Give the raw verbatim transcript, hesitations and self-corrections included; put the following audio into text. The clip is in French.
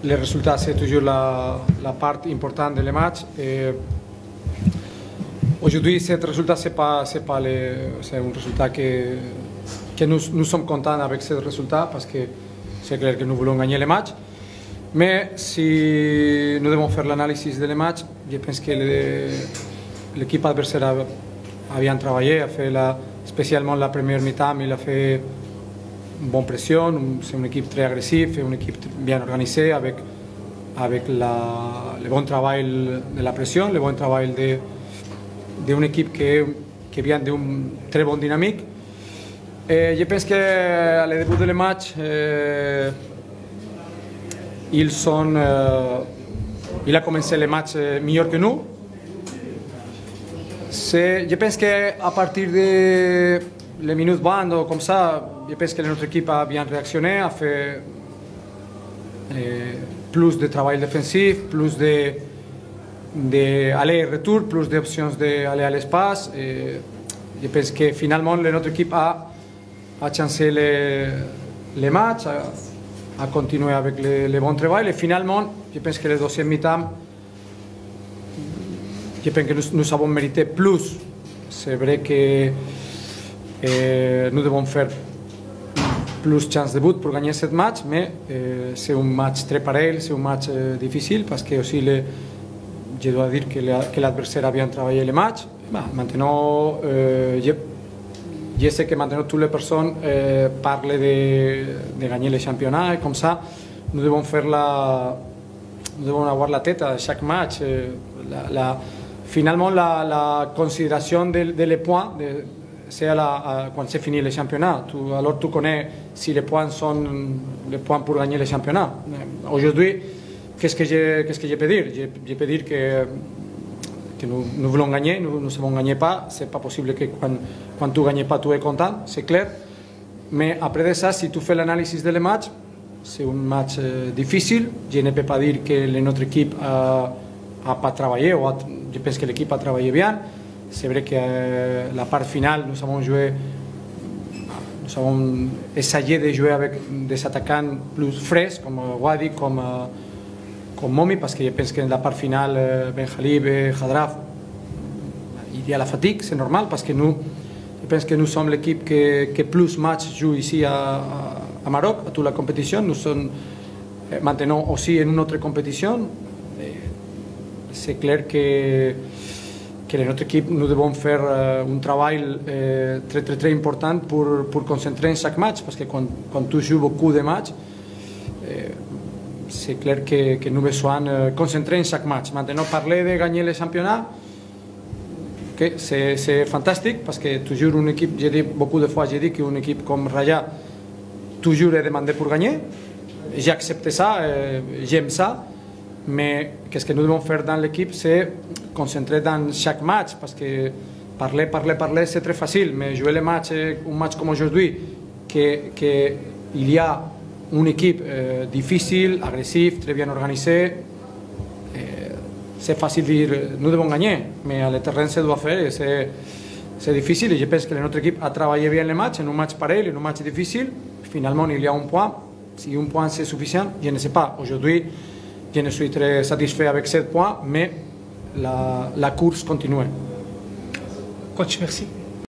les résultats, c'est toujours la, la part importante des matchs. Aujourd'hui, ce résultat, ce n'est pas, pas un résultat que, que nous, nous sommes contents avec ce résultat parce que c'est clair que nous voulons gagner les matchs. Mais si nous devons faire l'analyse des matchs, je pense que l'équipe adversaire a, a bien travaillé, a fait la, spécialement la première mi-temps, il a fait une bonne pression, c'est une équipe très agressive, une équipe bien organisée avec, avec la, le bon travail de la pression, le bon travail de, de une équipe qui, qui vient d'une très bonne dynamique. Et je pense qu'à le début du match, euh, ils sont, euh, il a commencé le match mieux que nous. Je pense qu'à partir de les minutes vingt, comme ça, je pense que notre équipe a bien réactionné, a fait euh, plus de travail défensif, plus de, de aller et retour, plus d'options d'aller à l'espace. Je pense que finalement notre équipe a, a chancé les, les matchs, a, a continué avec le, le bon travail. Et finalement, je pense que le deuxième mi-temps, je pense que nous, nous avons mérité plus. C'est vrai que eh, nous devons faire plus de chances de but pour gagner ce match, mais eh, c'est un match très pareil, c'est un match eh, difficile parce que aussi le, je dois dire que l'adversaire a bien travaillé le match. Bah, maintenant, eh, je, je sais que maintenant toutes les personnes eh, parlent de, de gagner le championnat et comme ça, nous devons faire la, nous devons avoir la tête à chaque match. Eh, la, la, Finalement, la, la considération des de les points, c'est quand c'est fini le championnat. Tu, alors tu connais si les points sont les points pour gagner le championnat. Aujourd'hui, qu'est-ce que je, qu'est-ce que je peux dire? Je, je peux dire que, que nous, nous voulons gagner, nous ne savons gagner pas. C'est pas possible que quand, quand tu ne gagnes pas, tu es content, c'est clair. Mais après de ça, si tu fais l'analyse des matchs, c'est un match euh, difficile. Je ne peux pas dire que notre équipe a, a pas travaillé, ou a, je pense que l'équipe a travaillé bien. C'est vrai que euh, la part finale, nous avons joué, nous avons essayé de jouer avec des attaquants plus frais, comme Wadi, comme, euh, comme Momi, parce que je pense que la part finale, euh, Ben Khalib et Khadraf, il y a la fatigue, c'est normal, parce que nous, je pense que nous sommes l'équipe qui, qui plus matchs joue ici à, à, à Maroc, à toute la compétition. Nous sommes euh, maintenant aussi en une autre compétition. C'est clair que, que notre équipe, nous devons faire euh, un travail euh, très, très, très important pour, pour concentrer en chaque match, parce que quand, quand tu joues beaucoup de matchs, euh, c'est clair que, que nous avons besoin de concentrer en chaque match. Maintenant, parler de gagner le championnat, okay, c'est fantastique, parce que toujours une équipe, j'ai dit beaucoup de fois, j'ai dit qu'une équipe comme Raja, toujours est demandée pour gagner. J'ai accepté ça, euh, j'aime ça. Mais qu'est-ce que nous devons faire dans l'équipe, c'est concentrer dans chaque match, parce que parler, parler, parler, c'est très facile, mais jouer les matchs, un match comme aujourd'hui, qu'il que y a une équipe euh, difficile, agressive, très bien organisée, euh, c'est facile de dire nous devons gagner, mais à le terrain, ça doit faire, c'est difficile. Et je pense que notre équipe a travaillé bien les matchs, en un match pareil, en un match difficile. Finalement, il y a un point. Si un point c'est suffisant, je ne sais pas. Aujourd'hui, je ne suis très satisfait avec sept points, mais la, la course continue. Coach, merci.